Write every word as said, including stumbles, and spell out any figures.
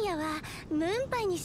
夜はムーンパイに